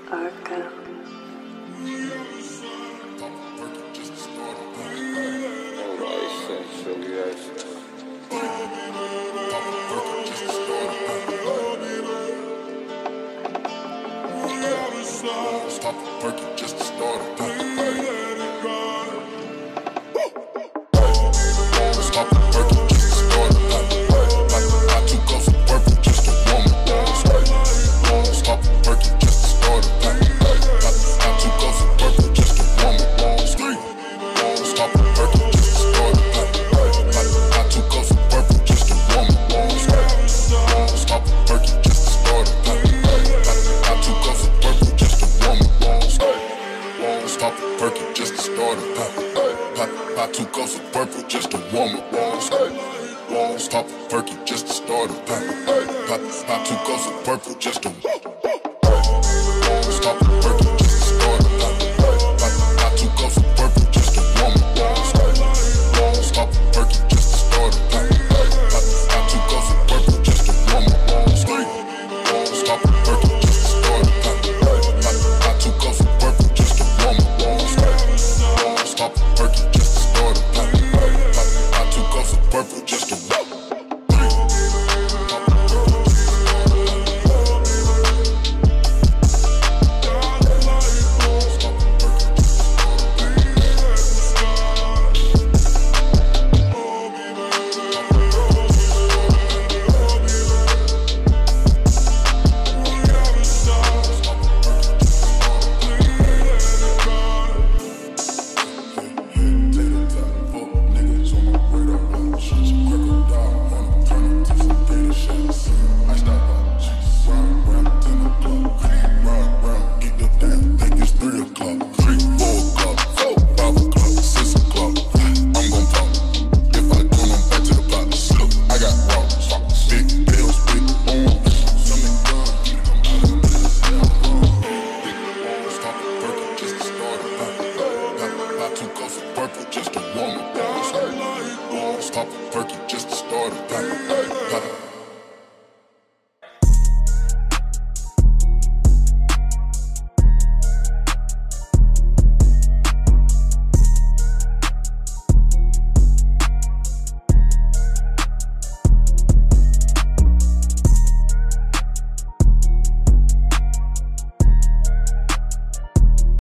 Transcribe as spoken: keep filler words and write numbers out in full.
Arca. Stop working just to start a Stop working just to start a I took off some purple just to warm up. Stop working just to start a I took off some purple just to warm up. Stop working just to start a I took off some purple just to warm up. Stop working just to start a I took off some purple just to warm up. Stop working just to start a I took off some purple just to warm up. Stop working just to start a I took off some purple just to Stop working just to start a I took off some purple just to warm up. Stop working just to start a I took off some purple just to warm up. Stop working just to start a I took off some purple just to warm up. Stop working just to start a I took off some purple just to purple just to warm up. Stop working just to start a